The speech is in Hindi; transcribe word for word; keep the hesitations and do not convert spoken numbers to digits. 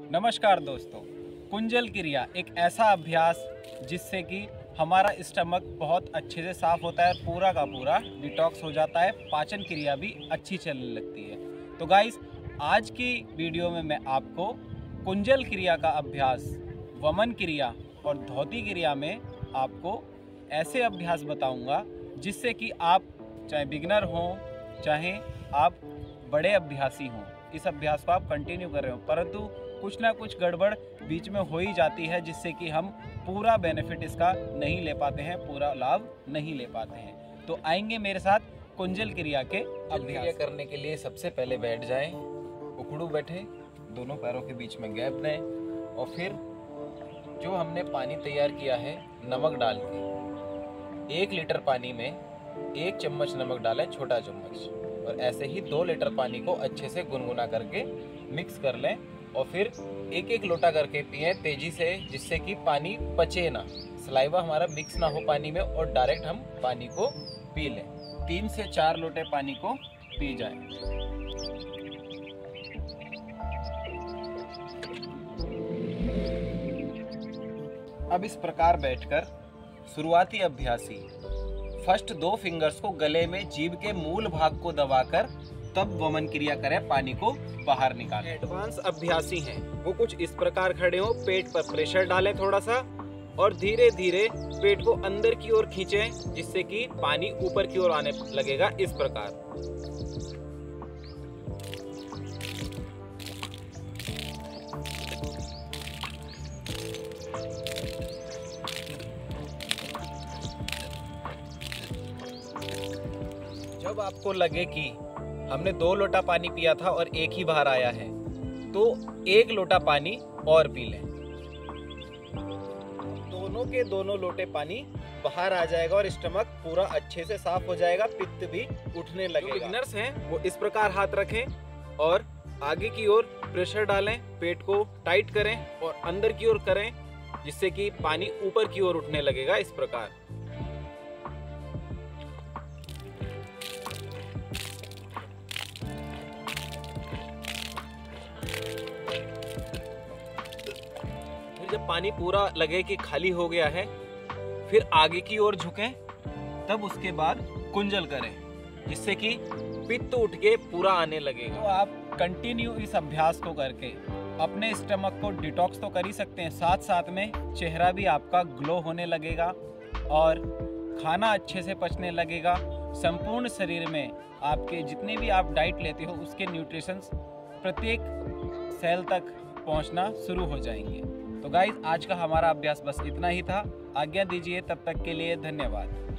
नमस्कार दोस्तों, कुंजल क्रिया एक ऐसा अभ्यास जिससे कि हमारा स्टमक बहुत अच्छे से साफ होता है, पूरा का पूरा डिटॉक्स हो जाता है, पाचन क्रिया भी अच्छी चलने लगती है। तो गाइस, आज की वीडियो में मैं आपको कुंजल क्रिया का अभ्यास, वमन क्रिया और धोती क्रिया में आपको ऐसे अभ्यास बताऊंगा जिससे कि आप चाहे बिगिनर हों, चाहे आप बड़े अभ्यासी हों, इस अभ्यास को आप कंटिन्यू कर रहे हो, परंतु कुछ ना कुछ गड़बड़ बीच में हो ही जाती है जिससे कि हम पूरा बेनिफिट इसका नहीं ले पाते हैं, पूरा लाभ नहीं ले पाते हैं। तो आएंगे मेरे साथ कुंजल क्रिया के अभ्यास करने के लिए सबसे पहले बैठ जाएं, उखड़ू बैठे, दोनों पैरों के बीच में गैप दें और फिर जो हमने पानी तैयार किया है नमक डाल के, एक लीटर पानी में एक चम्मच नमक डालें, छोटा चम्मच, और ऐसे ही दो लीटर पानी को अच्छे से गुनगुना करके मिक्स कर लें और फिर एक एक लोटा करके पिएं तेजी से, जिससे कि पानी पचे ना, सलाइवा हमारा मिक्स ना हो पानी में और डायरेक्ट हम पानी को पी लें। तीन से चार लोटे पानी को पी जाएं। अब इस प्रकार बैठकर शुरुआती अभ्यासी फर्स्ट दो फिंगर्स को गले में जीभ के मूल भाग को दबाकर तब वमन क्रिया करें, पानी को बाहर निकालें। एडवांस अभ्यासी हैं वो कुछ इस प्रकार खड़े हो, पेट पर प्रेशर डालें थोड़ा सा और धीरे धीरे पेट को अंदर की ओर खींचें जिससे कि पानी ऊपर की ओर आने लगेगा, इस प्रकार। जब आपको लगे कि हमने दो लोटा पानी पिया था और एक ही बाहर आया है, तो एक लोटा पानी और पी लें। दोनों के दोनों लोटे पानी बाहर आ जाएगा और स्टमक पूरा अच्छे से साफ हो जाएगा, पित्त भी उठने लगेगा। जो बिगिनर्स हैं वो इस प्रकार हाथ रखें और आगे की ओर प्रेशर डालें, पेट को टाइट करें और अंदर की ओर करें जिससे कि पानी ऊपर की ओर उठने लगेगा, इस प्रकार। जब पानी पूरा लगे कि खाली हो गया है, फिर आगे की ओर झुकें, तब उसके बाद कुंजल करें जिससे कि पित्त उठ के पूरा आने लगेगा। तो आप कंटिन्यू इस अभ्यास को करके अपने स्टमक को डिटॉक्स तो कर ही सकते हैं, साथ साथ में चेहरा भी आपका ग्लो होने लगेगा और खाना अच्छे से पचने लगेगा। संपूर्ण शरीर में आपके जितने भी आप डाइट लेते हो उसके न्यूट्रिशंस प्रत्येक सेल तक पहुंचना शुरू हो जाएंगे। तो गाइस, आज का हमारा अभ्यास बस इतना ही था। आज्ञा दीजिए, तब तक के लिए धन्यवाद।